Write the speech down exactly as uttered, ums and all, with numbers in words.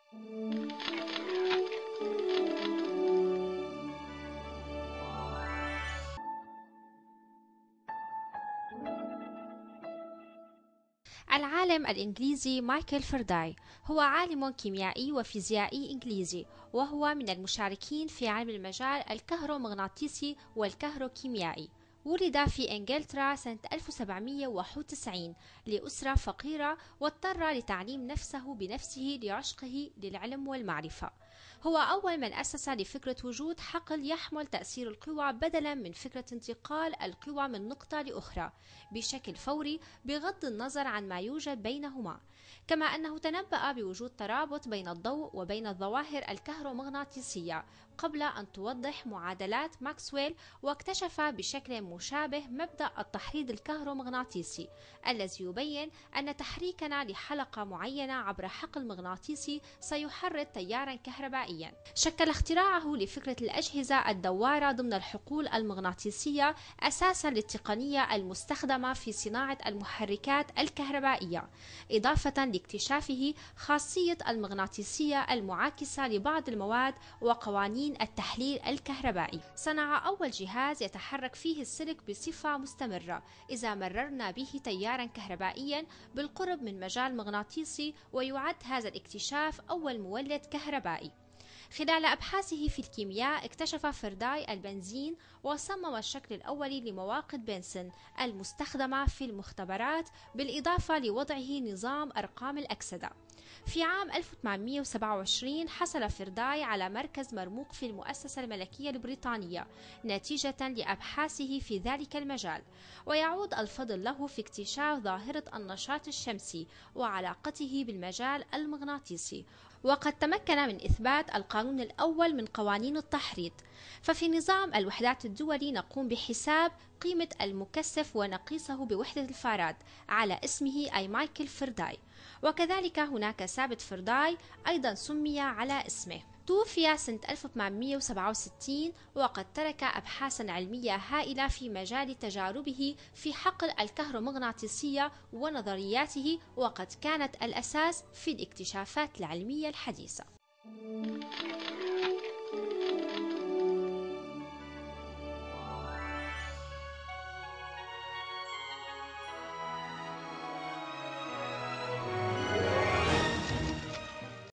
العالم الإنجليزي مايكل فرداي هو عالم كيميائي وفيزيائي إنجليزي، وهو من المشاركين في علم المجال الكهرومغناطيسي والكهروكيميائي. ولد في إنجلترا سنة ألف وسبعمئة وواحد وتسعين لأسرة فقيرة، واضطر لتعليم نفسه بنفسه لعشقه للعلم والمعرفة. هو أول من أسس لفكرة وجود حقل يحمل تأثير القوى بدلا من فكرة انتقال القوى من نقطة لأخرى بشكل فوري بغض النظر عن ما يوجد بينهما. كما أنه تنبأ بوجود ترابط بين الضوء وبين الظواهر الكهرومغناطيسية قبل أن توضح معادلات ماكسويل، واكتشف بشكل مشابه مبدأ التحريض الكهرومغناطيسي الذي يبين أن تحريكنا لحلقة معينة عبر حقل مغناطيسي سيحرك تيارا كهربائيا. شكل اختراعه لفكرة الأجهزة الدوارة ضمن الحقول المغناطيسية أساسا للتقنية المستخدمة في صناعة المحركات الكهربائية، إضافة لاكتشافه خاصية المغناطيسية المعاكسة لبعض المواد وقوانين التحليل الكهربائي. صنع أول جهاز يتحرك فيه السلك بصفة مستمرة إذا مررنا به تيارا كهربائيا بالقرب من مجال مغناطيسي، ويعد هذا الاكتشاف أول مولد كهربائي. خلال أبحاثه في الكيمياء اكتشف فرداي البنزين، وصمم الشكل الأولي لمواقد بنسن المستخدمة في المختبرات، بالإضافة لوضعه نظام أرقام الأكسدة. في عام ألف وثمانمئة وسبعة وعشرين حصل فرداي على مركز مرموق في المؤسسة الملكية البريطانية نتيجة لأبحاثه في ذلك المجال، ويعود الفضل له في اكتشاف ظاهرة النشاط الشمسي وعلاقته بالمجال المغناطيسي. وقد تمكن من إثبات القانون الأول من قوانين التحريض. ففي نظام الوحدات الدولي نقوم بحساب قيمة المكثف ونقيسه بوحدة الفاراد على اسمه أي مايكل فرداي، وكذلك هناك ثابت فرداي أيضا سمي على اسمه. توفي سنة ألف وثمانمئة وسبعة وستين، وقد ترك أبحاثا علمية هائلة في مجال تجاربه في حقل الكهرومغناطيسية ونظرياته، وقد كانت الأساس في الاكتشافات العلمية الحديثة.